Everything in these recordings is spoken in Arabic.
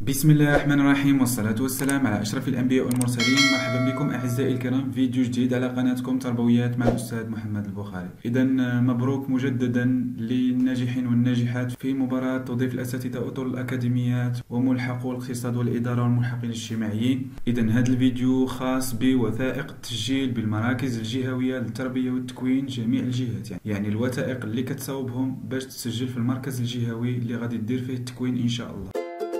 بسم الله الرحمن الرحيم، والصلاة والسلام على أشرف الأنبياء والمرسلين. مرحبا بكم أعزائي الكرام في فيديو جديد على قناتكم تربويات مع الأستاذ محمد البخاري. إذا مبروك مجددا للناجحين والناجحات في مباراة تضيف الأساتذة أطر الأكاديميات وملحقو الاقتصاد والإدارة والملحقين الاجتماعيين. إذا هذا الفيديو خاص بوثائق التسجيل بالمراكز الجهوية للتربية والتكوين جميع الجهات، يعني الوثائق اللي كتصاوبهم باش تسجل في المركز الجهوي اللي غادي دير فيه التكوين إن شاء الله.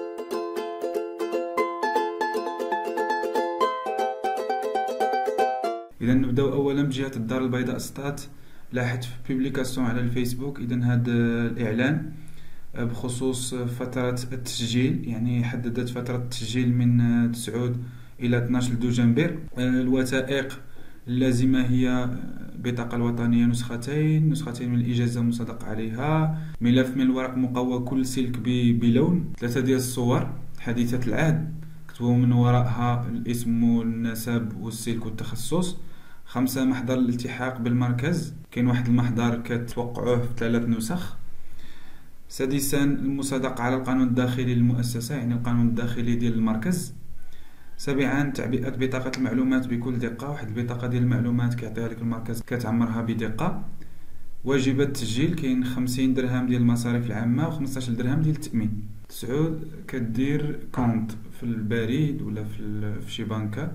اذا نبداو اولا بجهه الدار البيضاء ستات. لاحظت في بوبليكاسيون على الفيسبوك اذا هذا الاعلان بخصوص فتره التسجيل، يعني حددت فتره التسجيل من 9 الى 12 دجنبر. الوثائق اللازمه هي البطاقه الوطنيه نسختين من الاجازه مصدق عليها، ملف من الورق مقوى كل سلك بلون، 3 ديال الصور حديثه العهد كتبوا من وراءها الاسم والنسب والسلك والتخصص، 5 محضر الالتحاق بالمركز، كاين واحد المحضر كتوقعوه في 3 نسخ. 6 المصادقة على القانون الداخلي للمؤسسة، يعني القانون الداخلي ديال المركز. 7 تعبئة بطاقة المعلومات بكل دقة، واحد البطاقة ديال المعلومات كيعطيها لك المركز كتعمرها بدقة. واجبات التسجيل كاين 50 درهم ديال المصاريف العامة و15 درهم ديال التأمين. 9 كدير كونط في البريد ولا في شي بنكة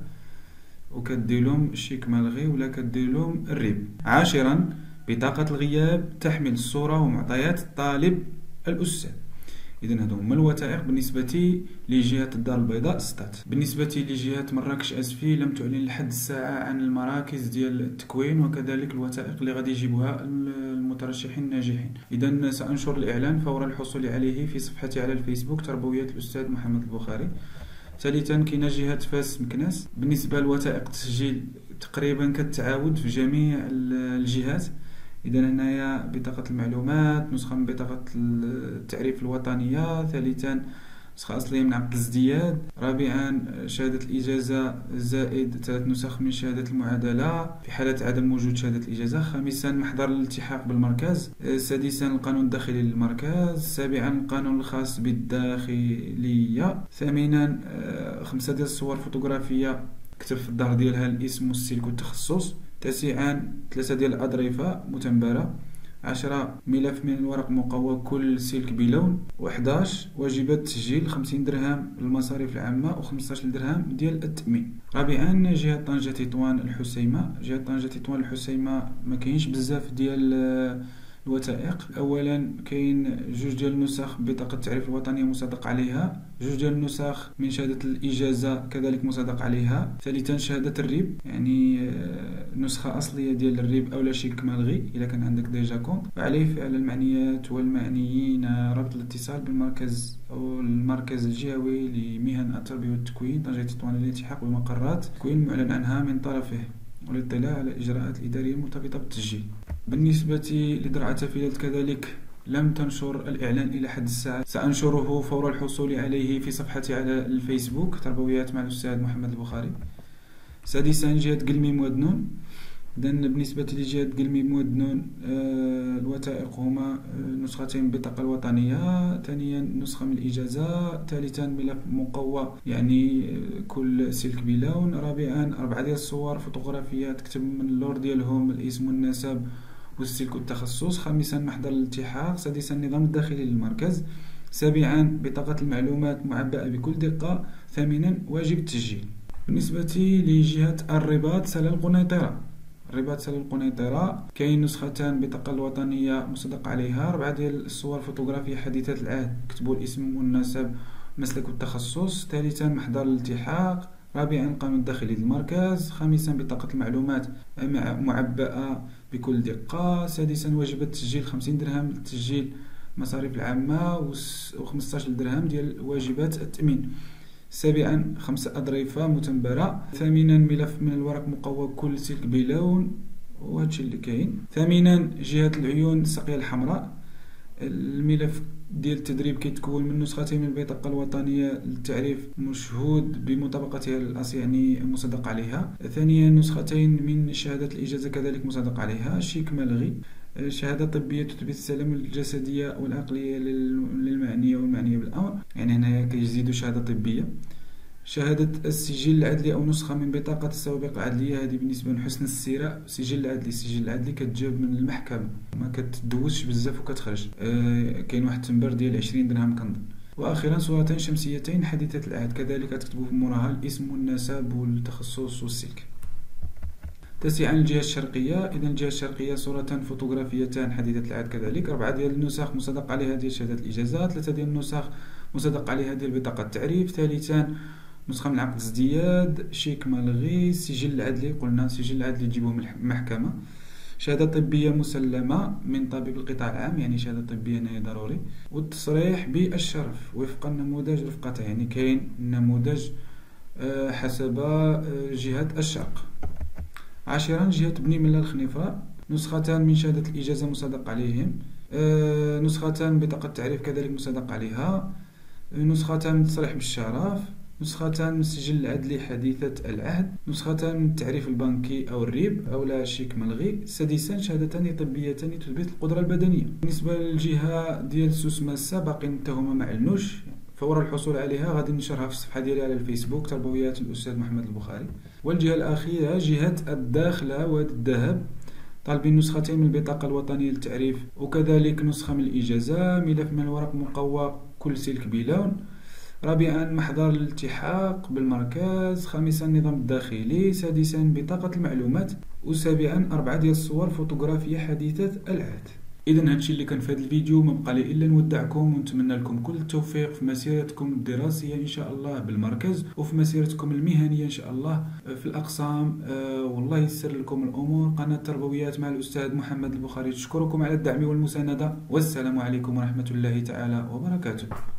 وكديرلهم شيك ملغي ولا كديرلهم الريب. 10 بطاقة الغياب تحمل الصورة ومعطيات الطالب الأستاذ. إذن هادو هما الوثائق بالنسبة لجهة الدار البيضاء ستات. بالنسبة لجهة مراكش أسفي لم تعلن لحد الساعة عن المراكز ديال التكوين وكذلك الوثائق اللي غادي يجيبوها المترشحين الناجحين. إذن سأنشر الإعلان فور الحصول عليه في صفحتي على الفيسبوك تربويات الأستاذ محمد البخاري. ثالثا كاينه جهة فاس مكناس. بالنسبة لوثائق التسجيل تقريبا كتعاود في جميع الجهات. إذا هنايا بطاقة المعلومات، نسخة من بطاقة التعريف الوطنية. ثالثا نسخة أصلية من عقد الازدياد. رابعا شهادة الإجازة زائد 3 نسخ من شهادة المعادلة في حالة عدم وجود شهادة الإجازة. خامسا محضر الالتحاق بالمركز. سادسا القانون الداخلي للمركز. سابعا القانون الخاص بالداخلية. ثامنا 5 ديال الصور فوتوغرافية كتب في الظهر ديالها الاسم والسلك والتخصص. 9 3 ديال الأظرفة متنبرة. 10 ملف من الورق مقوى كل سلك بلون. 11 واجبات التسجيل 50 درهم للمصاريف العامة و15 درهم ديال التأمين. رابعا جهة طنجة تطوان الحسيمة. جهة طنجة تطوان الحسيمة ما كاينش بزاف ديال الوثائق. اولا كاين 2 ديال النسخ بطاقة التعريف الوطنية مصدق عليها، 2 ديال النسخ من شهادة الإجازة كذلك مصدق عليها. ثالثا شهادة الريب، يعني نسخة أصلية ديال الريب أو لا شيك ملغي إذا كان عندك ديجا كونت. وعليه على المعنيات والمعنيين ربط الاتصال بالمركز أو المركز الجهوي لمهن التربية والتكوين طنجة تطوان للالتحاق بمقرات التكوين المعلن عنها من طرفه والاطلاع على الإجراءات الإدارية المرتبطة بالتسجيل. بالنسبة لدرعة فيلات كذلك لم تنشر الإعلان إلى حد الساعة، سأنشره فور الحصول عليه في صفحتي على الفيسبوك تربويات مع الأستاذ محمد البخاري. سادسا جهة قلميم ودنون. إذن بالنسبة لجهة قلميم ودنون الوثائق هما نسختين من البطاقة الوطنية، ثانيا نسخة من الإجازة، ثالثا ملف مقوى يعني كل سلك بلون، رابعا 4 ديال الصور فوتوغرافيات تكتب من اللور ديالهم الاسم والنسب والسلك والتخصص. خامسا محضر الالتحاق. سادسا النظام الداخلي للمركز. سابعا بطاقة المعلومات معبأة بكل دقة. ثامنا واجب التسجيل. بالنسبة لجهة الرباط سلا القنيطرة. الرباط سلا القنيطرة كاين نسختان بطاقة الوطنية مصدق عليها، 4 ديال الصور فوتوغرافية حديثة العهد كتبوا الاسم والنسب والمسلك والتخصص. ثالثا محضر الالتحاق. رابعا القانون الداخلي للمركز. خامسا بطاقة المعلومات معبأة بكل دقة. سادسا واجبات التسجيل 50 درهم لتسجيل المصاريف العامة و15 درهم ديال واجبات التأمين. سابعا 5 أظرفة متنبرة. ثامنا ملف من الورق مقوى كل سلك بلون وهادشي اللي كاين. ثامنا جهة العيون الساقية الحمراء. الملف ديال التدريب كيتكون من نسختين من البطاقة الوطنية للتعريف مشهود بمطابقتها الأصل يعني مصدق عليها. ثانيا نسختين من شهادة الإجازة كذلك مصدق عليها، شيك ملغي. شهادة طبية تثبت السلامة الجسدية والعقلية للمعنية والمعنية بالأمر، يعني هنا كيزيدوا شهادة طبية. شهادة السجل العدلي أو نسخة من بطاقة السوابق العدلية، هذه بالنسبة لحسن السيرة. سجل العدلي، السجل العدلي كتجاب من المحكمة، ما كتدوزش بزاف وكتخرج. كاين واحد التنبر ديال 20 درهم كنظن. واخيرا صورتين شمسيتين حديثة العهد، كذلك تكتبوا في موراها الاسم والنسب والتخصص والسلك. تسعا الجهة الشرقية، إذا الجهة الشرقية صورتان فوتوغرافيتان حديثة العهد، كذلك 4 ديال النسخ مصدق عليها ديال شهادة الإجازة، 3 ديال النسخ مصدق عليها ديال بطاقة التعريف، ثالثا نسخة من عقد الازدياد، شيك ملغي، سجل العدلي، قلنا سجل العدلي تجيبوه من المحكمة، شهادة طبية مسلمة من طبيب القطاع العام، يعني شهادة طبية هنا ضروري، والتصريح بالشرف وفق النموذج رفقته، يعني كاين نموذج حسب جهة الشرق. عاشرا جهة بني ملا الخنيفرة، نسختان من شهادة الإجازة مصدق عليهم، نسختان من بطاقة التعريف كذلك مصدق عليها، نسختان من تصريح بالشرف، نسختان من السجل العدلي حديثة العهد، نسختان من التعريف البنكي أو الريب أو لا شيك ملغي. سادسا شهادتان طبيتان تثبت القدرة البدنية. بالنسبة للجهة ديال سوس ماسة باقي التهمة ما علنوش، فور الحصول عليها غادي نشرها في الصفحة ديالي على الفيسبوك، تربويات الأستاذ محمد البخاري. والجهة الأخيرة جهة الداخلة واد الذهب، طالبين نسختين من البطاقة الوطنية للتعريف وكذلك نسخة من الإجازة، ملف من الورق مقوى كل سلك بلون. رابعا محضر الالتحاق بالمركز. خامسا النظام الداخلي. سادسا بطاقة المعلومات. وسابعا 4 ديال الصور فوتوغرافية حديثة العهد. اذا هادشي اللي كان في هذا الفيديو، ما بقى لي الا نودعكم ونتمنى لكم كل التوفيق في مسيرتكم الدراسيه ان شاء الله بالمركز، وفي مسيرتكم المهنيه ان شاء الله في الاقسام. والله يسر لكم الامور. قناه تربويات مع الاستاذ محمد البخاري تشكركم على الدعم والمسانده، والسلام عليكم ورحمه الله تعالى وبركاته.